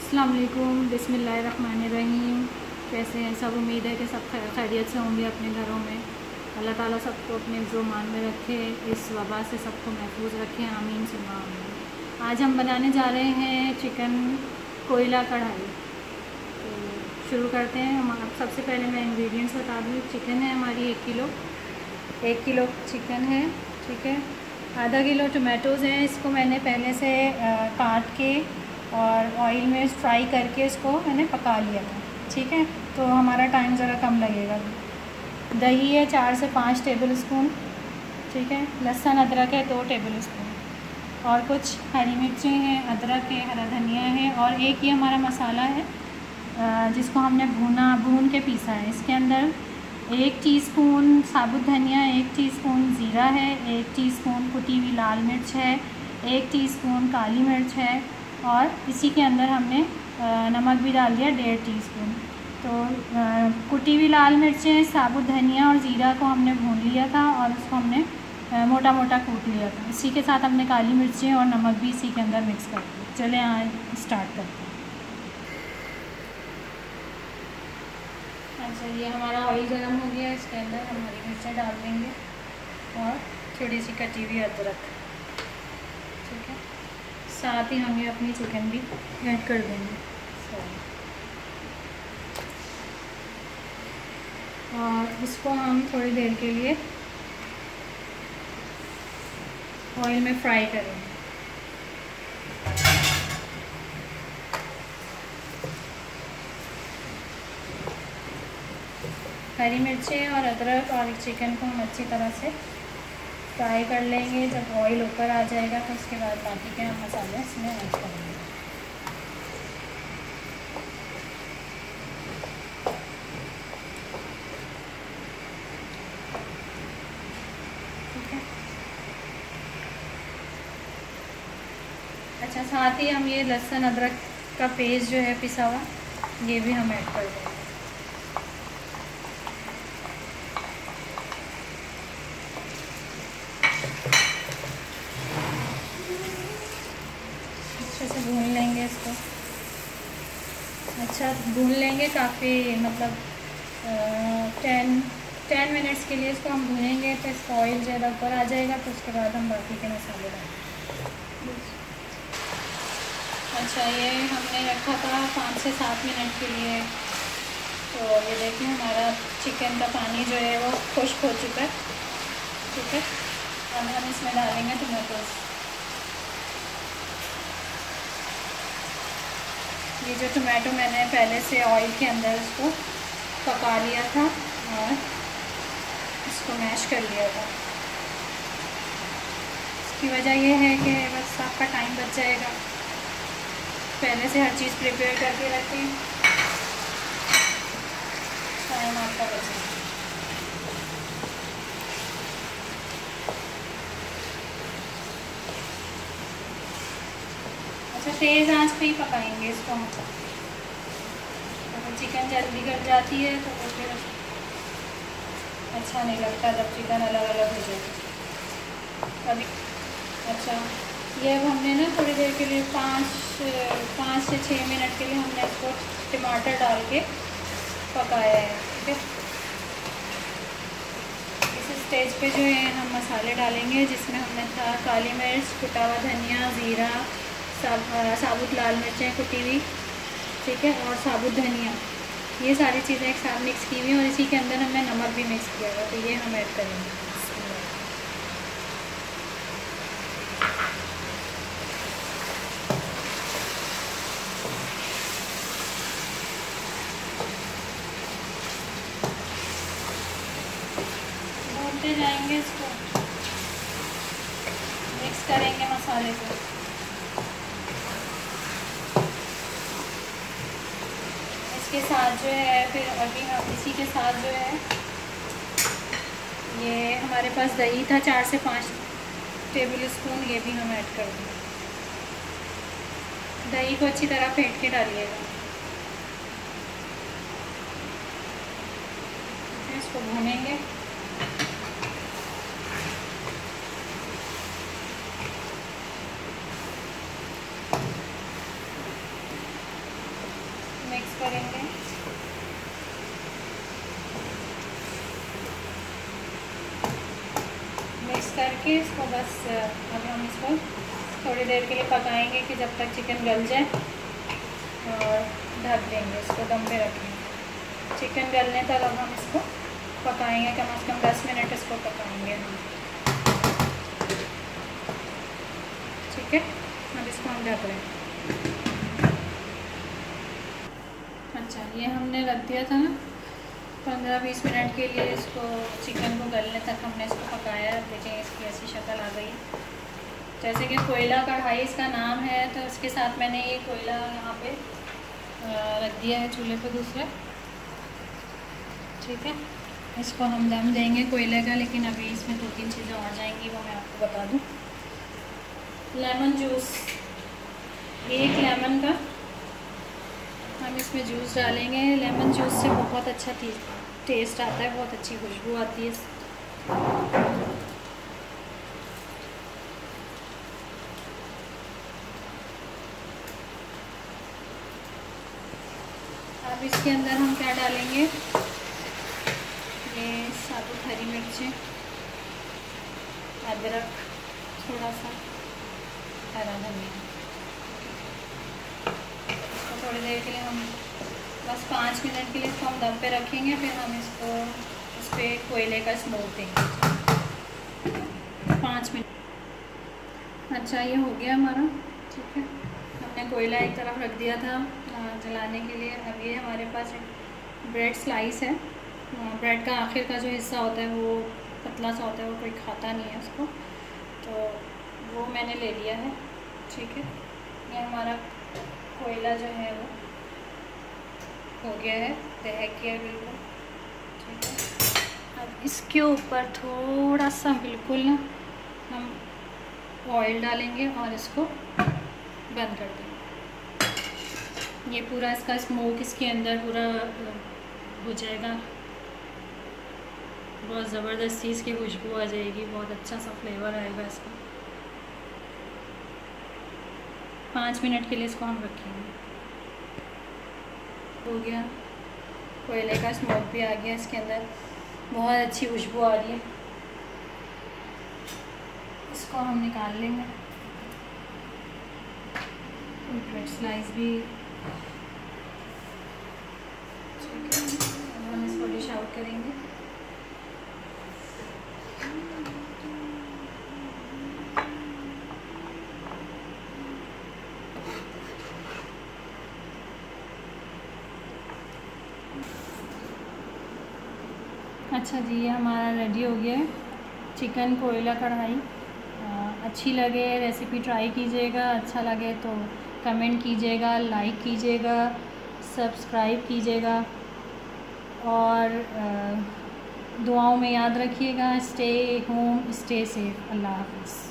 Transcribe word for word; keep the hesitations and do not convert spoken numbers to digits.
अस्सलाम वालेकुम, बिस्मिल्लाहिर्रहमानिर्रहीम। कैसे हैं सब? उम्मीद है कि सब खैरियत से होंगे अपने घरों में। अल्लाह ताला सबको अपने ज़ुमान में रखे, इस वबा से सबको महफूज रखे, आमीन सुमा आमीन। आज हम बनाने जा रहे हैं चिकन कोयला कढ़ाई। तो शुरू करते हैं। हम आप सबसे पहले मैं इंग्रेडिएंट्स बता दूँ। चिकन है हमारी एक किलो एक किलो चिकन है, ठीक है। आधा किलो टमाटोज़ हैं, इसको मैंने पहले से आ, काट के और ऑयल में फ्राई करके इसको मैंने पका लिया था, ठीक है। तो हमारा टाइम ज़रा कम लगेगा। दही है चार से पाँच टेबल स्पून, ठीक है। लहसुन अदरक है दो टेबल स्पून और कुछ हरी मिर्चें हैं, अदरक है, हरा धनिया है और एक ये हमारा मसाला है जिसको हमने भूना भून के पीसा है। इसके अंदर एक टीस्पून साबुत धनिया, एक टीस्पून ज़ीरा है, एक टीस्पून कुटी हुई लाल मिर्च है, एक टीस्पून काली मिर्च है और इसी के अंदर हमने नमक भी डाल दिया डेढ़ टीस्पून। तो कुटी हुई लाल मिर्चें, साबुत धनिया और ज़ीरा को हमने भून लिया था और उसको हमने मोटा मोटा कूट लिया था। इसी के साथ हमने काली मिर्चें और नमक भी इसी के अंदर मिक्स कर दिया। चलें आज स्टार्ट करते हैं। अच्छा, ये हमारा ऑयल गर्म हो गया। इसके अंदर हम हरी मिर्चें डाल देंगे और थोड़ी सी कटी हुई अदरक, ठीक है। साथ ही हम ये अपनी चिकन भी ऐड कर देंगे और इसको हम थोड़ी देर के लिए ऑयल में फ्राई करेंगे। हरी मिर्चें और अदरक और चिकन को हम अच्छी तरह से फ्राई कर लेंगे। जब ऑयल ऊपर आ जाएगा तो उसके बाद बाकी के हम मसाले इसमें ऐड करेंगे। ठीक है। अच्छा, साथ ही हम ये लहसुन अदरक का पेस्ट जो है पिसा हुआ, ये भी हम ऐड कर देंगे। अच्छे से भून लेंगे इसको। अच्छा, भून लेंगे काफ़ी, मतलब टेन टेन मिनट्स के लिए इसको हम भूनेंगे। तो इसका ऑयल ज़्यादा ऊपर आ जाएगा तो उसके बाद हम बाकी के मसाले डालेंगे। अच्छा, ये हमने रखा था पाँच से सात मिनट के लिए। तो ये देखिए हमारा चिकन का पानी जो है वो खुश्क हो चुका है, ठीक है। अब हम इसमें डालेंगे टमाटोज़। ये जो टमाटो मैंने पहले से ऑयल के अंदर इसको पका लिया था और इसको मैश कर लिया था। इसकी वजह ये है कि बस आपका टाइम बच जाएगा। पहले से हर चीज़ प्रिपेयर करके रखें, टाइम आपका बचेगा। अच्छा, तेज़ आंच पे ही पकाएंगे इसको हम। अगर चिकन जल्दी कट जाती है तो वो फिर अच्छा नहीं लगता जब चिकन अलग अलग हो जाए कभी। अच्छा, ये अब हमने ना थोड़ी देर के लिए पाँच पाँच से छः मिनट के लिए हमने इसको टमाटर डाल के पकाया है, ठीक है। इस स्टेज पे जो है हम मसाले डालेंगे, जिसमें हमने था काली मिर्च, कुटा हुआ धनिया, ज़ीरा, साब, साबुत लाल मिर्चें कुटी हुई, ठीक है, और साबुत धनिया। ये सारी चीज़ें एक साथ मिक्स की हुई और इसी के अंदर हमने नमक भी मिक्स किया हुआ, तो ये हम ऐड करेंगे। भूनते जाएंगे इसको, मिक्स करेंगे मसाले को। इसके साथ जो है फिर अभी हम इसी के साथ जो है ये हमारे पास दही था चार से पाँच टेबल स्पून, ये भी हम ऐड कर देंगे। दही को अच्छी तरह फेंट के डालिएगा। इसको भूनेंगे। के इसको बस अब हम इसको थोड़ी देर के लिए पकाएंगे कि जब तक चिकन गल जाए, और ढक देंगे, इसको दम पे रखेंगे। चिकन गलने तक अब हम इसको पकाएंगे, कम से कम दस मिनट इसको पकाएंगे हम। ठीक है, अब इसको हम ढक रहे हैं। अच्छा, ये हमने रख दिया था ना पंद्रह बीस मिनट के लिए, इसको चिकन को गलने तक हमने इसको पकाया। देखें इसकी ऐसी शक्ल आ गई, जैसे कि कोयला कढ़ाई इसका नाम है, तो इसके साथ मैंने ये कोयला यहाँ पे रख दिया है चूल्हे पे दूसरे। ठीक है, इसको हम दम देंगे कोयले का, लेकिन अभी इसमें दो तीन चीज़ें और जाएंगी, वो मैं आपको बता दूँ। लेमन जूस, एक लेमन का हम इसमें जूस डालेंगे। लेमन जूस से बहुत अच्छा टेस्ट आता है, बहुत अच्छी खुशबू आती है। अब इसके अंदर हम क्या डालेंगे, ये साबुत हरी मिर्चें, अदरक, थोड़ा सा हरा धनिया। इसको थोड़ी देर के लिए हम बस पाँच मिनट के लिए इसको हम दम पे रखेंगे, फिर हम इसको इस पर कोयले का स्मोक देंगे पाँच मिनट। अच्छा, ये हो गया हमारा। ठीक है, हमने कोयला एक तरफ रख दिया था जलाने के लिए। अब ये हमारे पास एक ब्रेड स्लाइस है। ब्रेड का आखिर का जो हिस्सा होता है वो पतला सा होता है, वो कोई खाता नहीं है उसको, तो वो मैंने ले लिया है। ठीक है, ये हमारा कोयला जो है वो हो गया है, दहक गया बिल्कुल। ठीक है, अब इसके ऊपर थोड़ा सा बिल्कुल ना हम ऑयल डालेंगे और इसको बंद कर देंगे। ये पूरा इसका स्मोक इसके अंदर पूरा हो जाएगा, बहुत ज़बरदस्ती इसकी खुशबू आ जाएगी, बहुत अच्छा सा फ्लेवर आएगा इसका। पाँच मिनट के लिए इसको हम रखेंगे। हो गया, कोयले का स्मोक भी आ गया इसके अंदर, बहुत अच्छी खुशबू आ रही है। इसको हम निकाल लेंगे। ब्रेड स्लाइस भी ठीक है, हम इसको डिश आउट करेंगे। अच्छा जी, ये हमारा रेडी हो गया है चिकन कोयला कढ़ाई। अच्छी लगे रेसिपी ट्राई कीजिएगा, अच्छा लगे तो कमेंट कीजिएगा, लाइक कीजिएगा, सब्सक्राइब कीजिएगा, और दुआओं में याद रखिएगा। Stay home, stay safe. Allah हाफ़िज़।